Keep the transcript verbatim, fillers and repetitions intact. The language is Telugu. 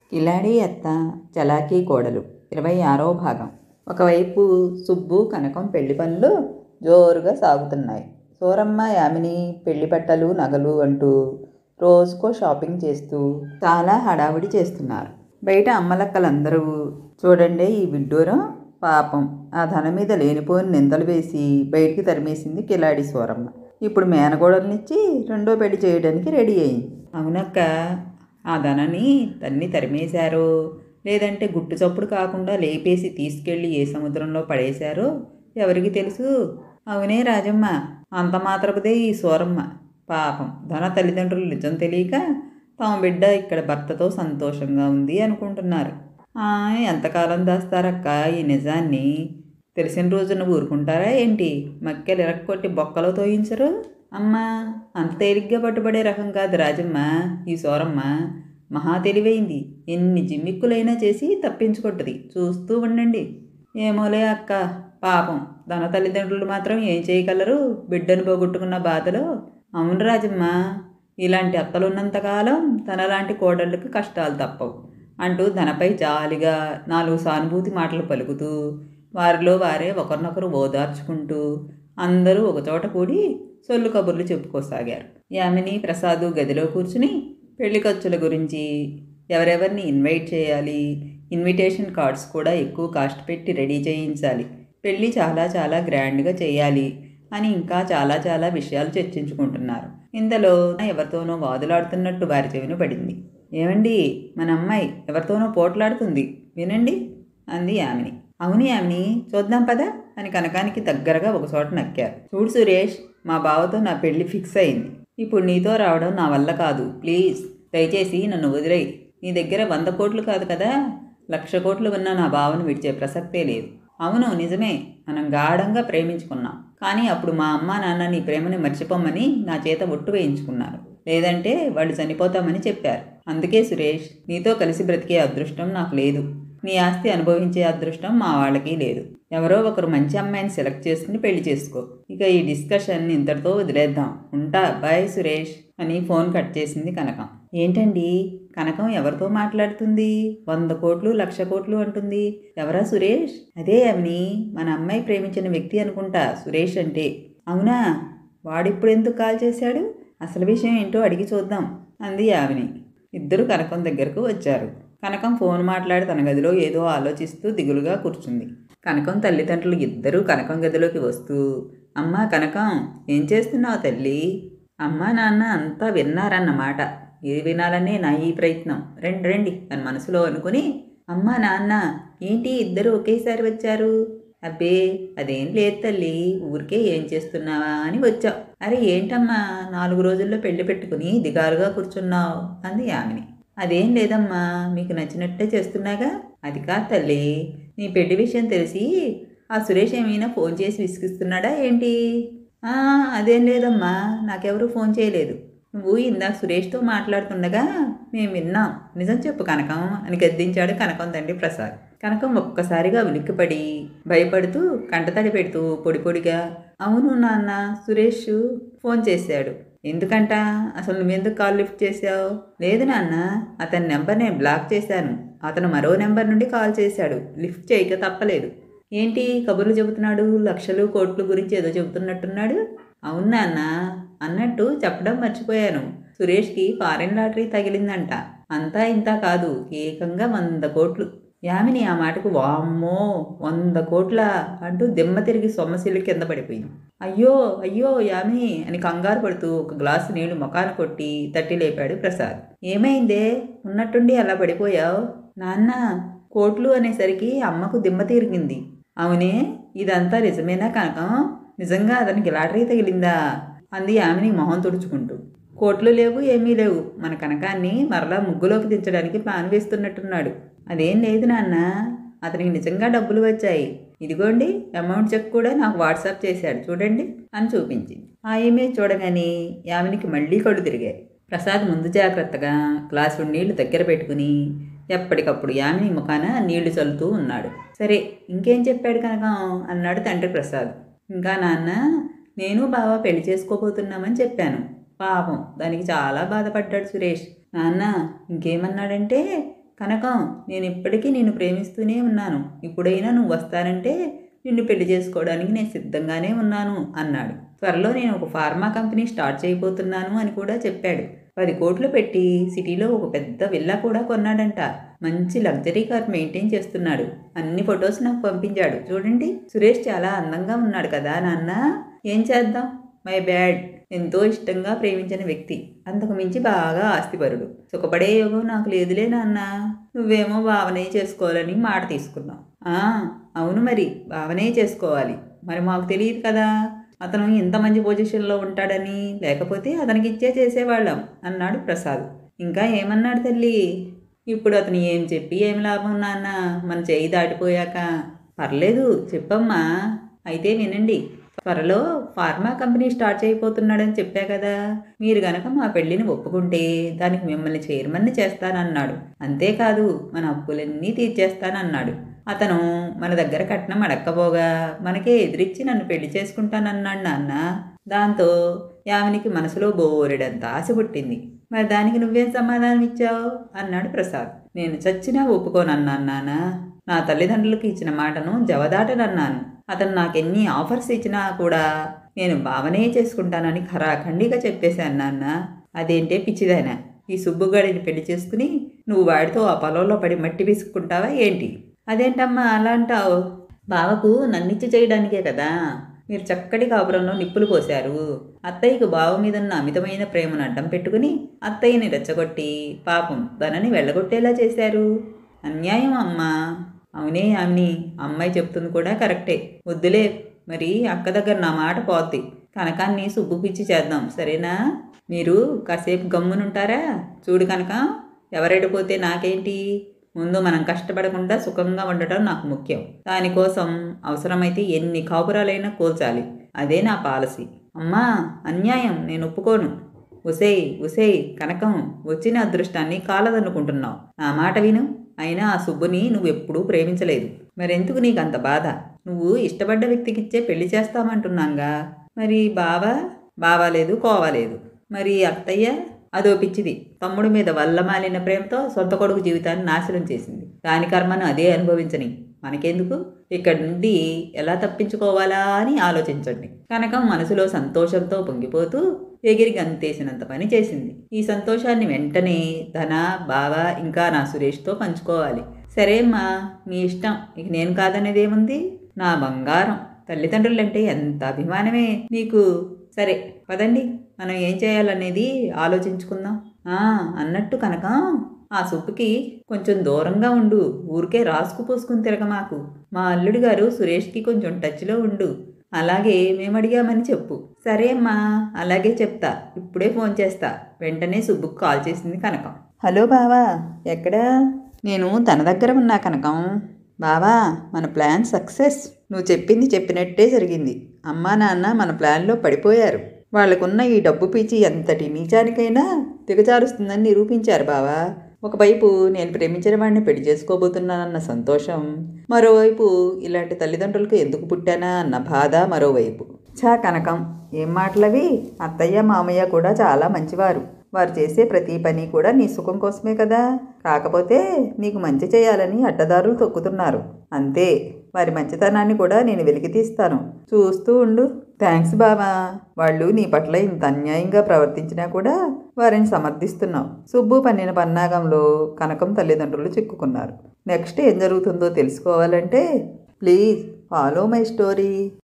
కిలాడి అత్త చలాకీ కోడలు ఇరవై ఆరవ భాగం. ఒకవైపు సుబ్బు కనకం పెళ్లి పనులు జోరుగా సాగుతున్నాయి. సూరమ్మ యామిని పెళ్లి బట్టలు నగలు అంటూ రోజుకో షాపింగ్ చేస్తూ చాలా హడావిడి చేస్తున్నారు. బయట అమ్మలక్కలందరూ చూడండి ఈ విడ్డూరం, పాపం ఆ ధనం మీద లేనిపోని నిందలు వేసి బయటికి తరిమేసింది కిలాడి సూరమ్మ. ఇప్పుడు మేనగోడలనిచ్చి రెండో పెళ్లి చేయడానికి రెడీ అయింది. అవునక్క, ఆ ధనాన్ని తన్ని తరిమేశారో లేదంటే గుట్టు చప్పుడు కాకుండా లేపేసి తీసుకెళ్ళి ఏ సముద్రంలో పడేశారో ఎవరికి తెలుసు. అవునే రాజమ్మ, అంత మాత్రపుదే ఈ సూరమ్మ. పాపం ధన తల్లిదండ్రులు నిజం తెలియక తమ బిడ్డ ఇక్కడ భర్తతో సంతోషంగా ఉంది అనుకుంటున్నారు. ఎంతకాలం దాస్తారక్క ఈ నిజాన్ని? తెలిసిన రోజున ఊరుకుంటారా ఏంటి? మక్కెలు ఇరక్కొట్టి బొక్కలో తోయించరు. అమ్మా, అంత తేలిగ్గా పట్టుబడే రకం కాదు రాజమ్మ ఈ సూరమ్మ. మహా తెలివైంది. ఎన్ని జిమ్మిక్కులైనా చేసి తప్పించుకుంటుంది. చూస్తూ ఉండండి. ఏమోలే అక్క, పాపం తన తల్లిదండ్రులు మాత్రం ఏం చేయగలరు బిడ్డను పోగొట్టుకున్న బాధలో. అవును రాజమ్మ, ఇలాంటి అత్తలున్నంతకాలం తనలాంటి కోడళ్ళకి కష్టాలు తప్పవు అంటూ ధనపై జాలిగా నాలుగు సానుభూతి మాటలు పలుకుతూ వారిలో వారే ఒకరినొకరు ఓదార్చుకుంటూ అందరూ ఒకచోట కూడి సొల్లు కబుర్లు చెప్పుకోసాగారు. యామిని ప్రసాదు గదిలో కూర్చుని పెళ్లి ఖర్చుల గురించి, ఎవరెవరిని ఇన్వైట్ చేయాలి, ఇన్విటేషన్ కార్డ్స్ కూడా ఎక్కువ కాస్ట్ పెట్టి రెడీ చేయించాలి, పెళ్ళి చాలా చాలా గ్రాండ్గా చేయాలి అని ఇంకా చాలా చాలా విషయాలు చర్చించుకుంటున్నారు. ఇంతలో ఎవరితోనో వాదులాడుతున్నట్టు వారి చెవిన పడింది. ఏమండి, మన అమ్మాయి ఎవరితోనో పోట్లాడుతుంది, వినండి అంది యామిని. అవును యామిని, చూద్దాం పదా అని కనకానికి దగ్గరగా ఒకచోట నక్కారు. చూడు సురేష్, మా బావతో నా పెళ్లి ఫిక్స్ అయింది. ఇప్పుడు నీతో రావడం నా వల్ల కాదు. ప్లీజ్ దయచేసి నన్ను వదిలేయి. నీ దగ్గర వంద కోట్లు కాదు కదా, లక్ష కోట్లు ఉన్న నా బావను విడిచే ప్రసక్తే లేదు. అవును నిజమే, మనం గాఢంగా ప్రేమించుకున్నాం. కానీ అప్పుడు మా అమ్మ నాన్న నీ ప్రేమని మర్చిపోమని నా చేత ఒట్టు వేయించుకున్నారు. లేదంటే వాళ్ళు చనిపోతామని చెప్పారు. అందుకే సురేష్, నీతో కలిసి బ్రతికే అదృష్టం నాకు లేదు. నీ ఆస్తి అనుభవించే అదృష్టం మా వాళ్ళకి లేదు. ఎవరో ఒకరు మంచి అమ్మాయిని సెలెక్ట్ చేసుకుని పెళ్లి చేసుకో. ఇక ఈ డిస్కషన్ ఇంతటితో వదిలేద్దాం. ఉంటా, బాయ్ సురేష్ అని ఫోన్ కట్ చేసింది కనకం. ఏంటండి, కనకం ఎవరితో మాట్లాడుతుంది? వంద కోట్లు లక్ష కోట్లు అంటుంది. ఎవరా సురేష్? అదే యామిని, మన అమ్మాయి ప్రేమించిన వ్యక్తి అనుకుంటా సురేష్ అంటే. అవునా, వాడిప్పుడు ఎందుకు కాల్ చేశాడు? అసలు విషయం ఏంటో అడిగి చూద్దాం అంది యామిని. ఇద్దరు కనకం దగ్గరకు వచ్చారు. కనకం ఫోన్ మాట్లాడి తన గదిలో ఏదో ఆలోచిస్తూ దిగులుగా కూర్చుంది. కనకం తల్లిదండ్రులు ఇద్దరూ కనకం గదిలోకి వస్తూ, అమ్మా కనకం, ఏం చేస్తున్నావు తల్లి? అమ్మా నాన్న అంతా విన్నారన్నమాట. ఇది వినాలనే నా ఈ ప్రయత్నం. రండి రండి అని మనసులో అనుకుని, అమ్మా నాన్న ఏంటి ఇద్దరు ఒకేసారి వచ్చారు? అబ్బే అదేం లేదు తల్లి, ఊరికే ఏం చేస్తున్నావా అని వచ్చావు. అరే ఏంటమ్మా, నాలుగు రోజుల్లో పెళ్లి పెట్టుకుని దిగాలుగా కూర్చున్నావు అంది యామిని. అదేం లేదమ్మా, మీకు నచ్చినట్టే చేస్తున్నాగా. అది కాదు తల్లి, నీ పెళ్లి విషయం తెలిసి ఆ సురేష్ ఏమైనా ఫోన్ చేసి విసిగిస్తున్నాడా ఏంటి? అదేం లేదమ్మా, నాకెవరూ ఫోన్ చేయలేదు. నువ్వు ఇందాక సురేష్తో మాట్లాడుతుండగా మేము విన్నాం. నిజం చెప్పు కనకం అని గద్దించాడు కనకం తండ్రి ప్రసాద్. కనకం ఒక్కసారిగా ఉలిక్కిపడి భయపడుతూ కంటతడి పెడుతూ పొడి పొడిగా, అవును నాన్న, సురేష్ ఫోన్ చేశాడు. ఎందుకంట? అసలు నువ్వెందుకు కాల్ లిఫ్ట్ చేశావు? లేదు నాన్న, అతని నెంబర్ నేను బ్లాక్ చేశాను. అతను మరో నెంబర్ నుండి కాల్ చేశాడు. లిఫ్ట్ చేయక తప్పలేదు. ఏంటి కబుర్లు చెబుతున్నాడు? లక్షలు కోట్లు గురించి ఏదో చెబుతున్నట్టున్నాడు. అవును నాన్న, అన్నట్టు చెప్పడం మర్చిపోయాను. సురేష్కి ఫారెన్ లాటరీ తగిలిందంట. అంతా ఇంతా కాదు, ఏకంగా వంద కోట్లు. యామిని ఆ మాటకు వామ్మో వంద కోట్ల అంటూ దిమ్మ తిరిగి సొమ్మసిల్లి కింద పడిపోయింది. అయ్యో అయ్యో యామిని అని కంగారు పడుతూ ఒక గ్లాసు నీళ్లు ముఖాన కొట్టి తట్టి లేపాడు ప్రసాద్. ఏమైందే, ఉన్నట్టుండి అలా పడిపోయావు? నాన్న, కోట్లు అనేసరికి అమ్మకు దిమ్మ తిరిగింది. అవునే, ఇదంతా నిజమేనా కనకం? నిజంగా అతనికి లాటరీ తగిలిందా అంది యామిని మొహం తుడుచుకుంటూ. కోట్లు లేవు, ఏమీ లేవు. మన కనకాన్ని మరలా ముగ్గులోకి దించడానికి ప్లాన్ వేస్తున్నట్టున్నాడు. అదేం లేదు నాన్న, అతనికి నిజంగా డబ్బులు వచ్చాయి. ఇదిగోండి అమౌంట్ చెక్ కూడా నాకు వాట్సాప్ చేశాడు, చూడండి అని చూపించింది. ఆ ఇమేజ్ చూడగానే యామినికి మళ్ళీ కళ్ళు తిరిగాయి. ప్రసాద్ ముందు జాగ్రత్తగా గ్లాసు నీళ్లు దగ్గర పెట్టుకుని ఎప్పటికప్పుడు యామిని ముఖాన నీళ్లు చల్లుతూ ఉన్నాడు. సరే, ఇంకేం చెప్పాడు కనకం అన్నాడు తండ్రి ప్రసాద్. ఇంకా నాన్న, నేను బావ పెళ్లి చేసుకోబోతున్నామని చెప్పాను. పాపం దానికి చాలా బాధపడ్డాడు సురేష్. నాన్న ఇంకేమన్నాడంటే, కనకం, నేను ఇప్పటికీ నిన్ను ప్రేమిస్తూనే ఉన్నాను. ఇప్పుడైనా నువ్వు వస్తానంటే నిన్ను పెళ్లి చేసుకోవడానికి నేను సిద్ధంగానే ఉన్నాను అన్నాడు. త్వరలో నేను ఒక ఫార్మా కంపెనీ స్టార్ట్ చేయబోతున్నాను అని కూడా చెప్పాడు. పది కోట్లు పెట్టి సిటీలో ఒక పెద్ద విల్లా కూడా కొన్నాడంట. మంచి లగ్జరీ కార్ మెయింటైన్ చేస్తున్నాడు. అన్ని ఫొటోస్ నాకు పంపించాడు. చూడండి, సురేష్ చాలా అందంగా ఉన్నాడు కదా నాన్న. ఏం చేద్దాం, మై బ్యాడ్. ఎంతో ఇష్టంగా ప్రేమించిన వ్యక్తి, అంతకు మించి బాగా ఆస్తిపరుడు. సుఖపడే యోగం నాకు లేదులే నాన్న. నువ్వేమో భావనే చేసుకోవాలని మాట తీసుకున్నావు. అవును, మరి భావనే చేసుకోవాలి. మరి మాకు తెలియదు కదా అతను ఇంత మంచి పొజిషన్లో ఉంటాడని. లేకపోతే అతనికి ఇచ్చే చేసేవాళ్ళం అన్నాడు ప్రసాద్. ఇంకా ఏమన్నాడు తల్లి? ఇప్పుడు అతను ఏం చెప్పి ఏం లాభం నాన్న, మన చేయి దాటిపోయాక. పర్లేదు చెప్పమ్మా. అయితే వినండి, త్వరలో ఫార్మా కంపెనీ స్టార్ట్ చేయబోతున్నాడని చెప్పా కదా. మీరు గనక మా పెళ్లిని ఒప్పుకుంటే దానికి మిమ్మల్ని చైర్మన్ని చేస్తానన్నాడు. అంతేకాదు మన అప్పులన్నీ తీర్చేస్తానన్నాడు. అతను మన దగ్గర కట్నం అడక్కపోగా మనకే ఎదిరించి నన్ను పెళ్లి చేసుకుంటానన్నాడు నాన్న. దాంతో యామినికి మనసులో బోరెడంత ఆశ పుట్టింది. మరి దానికి నువ్వేం సమాధానం ఇచ్చావు అన్నాడు ప్రసాద్. నేను చచ్చినా ఒప్పుకోనన్నాను నాన్న. నా తల్లిదండ్రులకు ఇచ్చిన మాటను జవదాటనన్నాను. అతను నాకెన్ని ఆఫర్స్ ఇచ్చినా కూడా నేను భావనే చేసుకుంటానని ఖరాఖండిగా చెప్పేశాను నాన్న. అదేంటే పిచ్చిదానా, ఈ సుబ్బుగాడిని పెళ్లి చేసుకుని నువ్వు వాడితో ఆ పొలంలో పడి మట్టి విసుక్కుంటావా ఏంటి? అదేంటమ్మా అలా అంటావు? బావకు నన్నిచ్చి చేయడానికే కదా మీరు చక్కటి కాపురంలో నిప్పులు పోశారు. అత్తయ్యకు బావ మీదన్న అమితమైన ప్రేమను అడ్డం పెట్టుకుని అత్తయ్యని రెచ్చగొట్టి పాపం తనని వెళ్ళగొట్టేలా చేశారు. అన్యాయం అమ్మా. అవునే యామిని, అమ్మాయి చెప్తుంది కూడా కరెక్టే. వద్దులే, మరి అక్క దగ్గర నా మాట పోద్ది. కనకాన్ని సుబ్బు పిచ్చి చేద్దాం, సరేనా? మీరు కాసేపు గమ్మునుంటారా? చూడు కనుక, ఎవరెడిపోతే నాకేంటి? ముందు మనం కష్టపడకుండా సుఖంగా ఉండటం నాకు ముఖ్యం. దానికోసం అవసరమైతే ఎన్ని కాపురాలైనా కూల్చాలి. అదే నా పాలసీ. అమ్మా, అన్యాయం, నేను ఒప్పుకోను. ఉసేయ్ ఉసేయ్ కనకం, వచ్చిన అదృష్టాన్ని కాలదనుకుంటున్నావు. నా మాట విను. అయినా ఆ సుబ్బుని నువ్వెప్పుడూ ప్రేమించలేదు. మరెందుకు నీకంత బాధ? నువ్వు ఇష్టపడ్డ వ్యక్తికిచ్చే పెళ్లి చేస్తామంటున్నాగా. మరి బావా బావాలేదు, కోవాలేదు. మరి అత్తయ్య అదో పిచ్చిది. తమ్ముడి మీద వల్లమాలిన ప్రేమతో సొంత కొడుకు జీవితాన్ని నాశనం చేసింది. దాని కర్మను అదే అనుభవించని మనకెందుకు? ఇక్కడి నుండి ఎలా తప్పించుకోవాలా అని ఆలోచించండి. కనకం మనసులో సంతోషంతో పొంగిపోతూ ఎగిరి గంతేసినంత పని చేసింది. ఈ సంతోషాన్ని వెంటనే ధన, బావ, ఇంకా నా సురేష్తో పంచుకోవాలి. సరే అమ్మా, మీ ఇష్టం. ఇక నేను కాదనేదేముంది? నా బంగారం, తల్లిదండ్రులంటే ఎంత అభిమానమే నీకు. సరే పదండి, మనం ఏం చేయాలనేది ఆలోచించుకుందాం. అన్నట్టు కనుక ఆ సుబ్బుకి కొంచెం దూరంగా ఉండు. ఊరికే రాసుకు పోసుకుని తిరగమాకు. మా అల్లుడి గారు సురేష్కి కొంచెం టచ్లో ఉండు. అలాగే మేము అడిగామని చెప్పు. సరే అమ్మా, అలాగే చెప్తా. ఇప్పుడే ఫోన్ చేస్తా. వెంటనే సుబ్బుకు కాల్ చేసింది కనకం. హలో బావా, ఎక్కడా? నేను తన దగ్గర ఉన్నా కనకం. బావా, మన ప్లాన్ సక్సెస్. నువ్వు చెప్పింది చెప్పినట్టే జరిగింది. అమ్మా నాన్న మన ప్లాన్లో పడిపోయారు. వాళ్ళకున్న ఈ డబ్బు పీచి ఎంతటి నీచానికైనా దిగజారుస్తుందని నిరూపించారు బావా. ఒకవైపు నేను ప్రేమించిన వాడిని పెళ్లి చేసుకోబోతున్నానన్న సంతోషం, మరోవైపు ఇలాంటి తల్లిదండ్రులకు ఎందుకు పుట్టానా అన్న బాధ మరోవైపు. ఛా కనకం, ఏం మాటలవి? అత్తయ్య మామయ్య కూడా చాలా మంచివారు. వారు చేసే ప్రతి పని కూడా నీ సుఖం కోసమే కదా. కాకపోతే నీకు మంచి చేయాలని అడ్డదారులు తొక్కుతున్నారు, అంతే. వారి మంచితనాన్ని కూడా నేను వెలికి తీస్తాను, చూస్తూ ఉండు. థ్యాంక్స్ బావా. వాళ్ళు నీ పట్ల ఇంత అన్యాయంగా ప్రవర్తించినా కూడా వారిని సమర్థిస్తున్నావు. సుబ్బు పన్నిన పన్నాగంలో కనకం తల్లిదండ్రులు చిక్కుకున్నారు. నెక్స్ట్ ఏం జరుగుతుందో తెలుసుకోవాలంటే ప్లీజ్ ఫాలో మై స్టోరీ.